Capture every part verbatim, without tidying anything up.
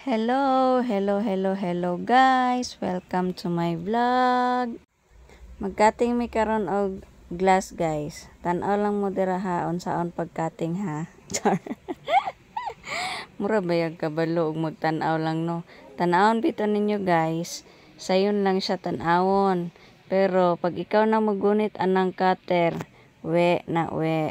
Hello, hello, hello, hello guys. Welcome to my vlog. Magkating mi karon og glass guys. Tan-aw lang mo dira ha unsaon pagkating ha. Char. Mura bayag kabalo og magtan-aw lang no. Tan-awon bito ninyo guys. Sayon lang siya tan-awon. Pero pag ikaw na magunit anang cutter, we na we.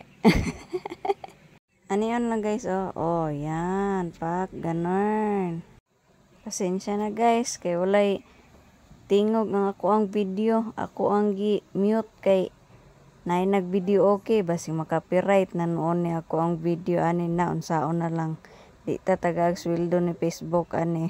Aniyon lang guys, oh, oh, yan, pak, ganon. Pasensya na guys, kay walay tingog ng ako ang video, ako ang gi-mute kay nay nag-video okay, basi makapiright na noon ni ako ang video, ani na, unsaon na lang, di ta tagag sweldo ni Facebook, ani.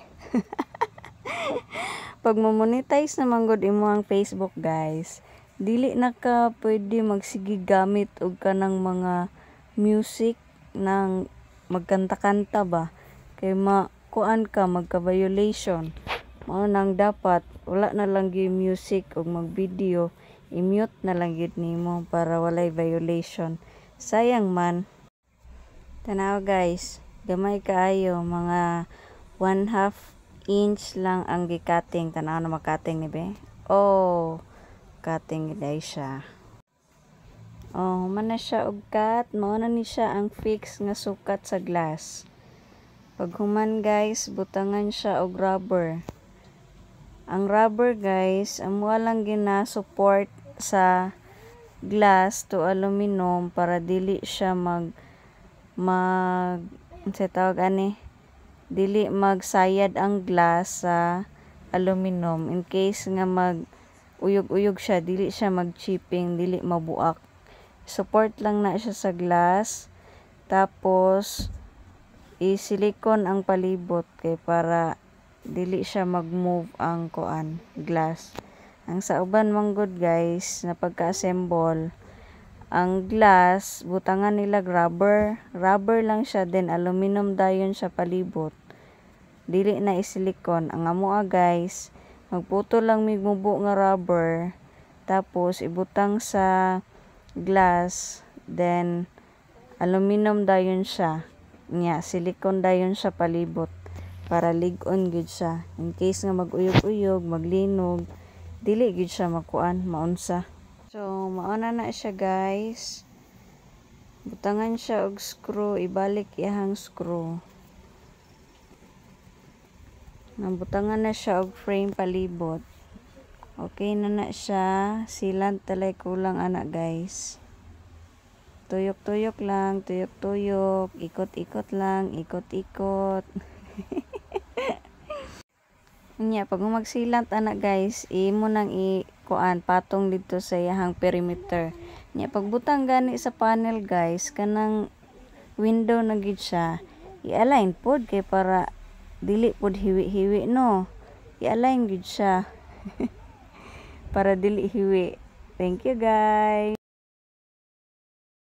Pag mamonetize naman god imo ang Facebook guys, dili na ka pwede magsige gamit og kanang mga music nang magkanta-kanta ba kay makuan ka magka-violation mao nang dapat wala na lang gyud music ug mag-video, i-mute na lang gyud nimo para walay violation. Sayang man. Tanaw guys, gamay kaayo, mga one half inch lang ang gi-cutting. Tanaw na mag-cutting ni be. Oh, cutting gid siya. Oh, human na siya og cut, mao na ni siya ang fix nga sukat sa glass. Pag human guys, butangan siya og rubber. Ang rubber guys, amo lang gina-support sa glass to aluminum para dili siya mag mag sa tawag ani, dili magsayad ang glass sa aluminum in case nga mag uyog-uyog siya, dili siya mag-chipping, dili mabuak. Support lang na siya sa glass, tapos i-silicone ang palibot kay para dili siya mag-move ang kuan glass. Ang sa uban man good guys na pagka-assemble, ang glass butangan nila rubber, rubber lang siya, then aluminum dayon siya palibot, dili na i-silicone. Ang amoa guys, magputo lang mig mubo nga rubber, tapos ibutang sa glass, then aluminum dayon siya nya, silicone dayon siya palibot para lig-on gud siya in case nga mag-uyog-uyog, maglinog, dili gud siya makuan maunsa. So mauna na siya guys, butangan siya og screw, ibalik iyang screw, nabutangan na siya og frame palibot. Okay na na siya, silant talay kulang anak guys. Tuyok-tuyok lang, tuyok-tuyok, ikot-ikot lang, ikot-ikot. Nya pag magsilant anak guys, imo nang i-kuan patong dito sa iyang perimeter. Nya pagbutang gani sa panel guys, kanang window na gid siya, i-align pod kay para dili pod hiwi-hiwi no. I-align gid siya. Para dili hiwi. Thank you guys.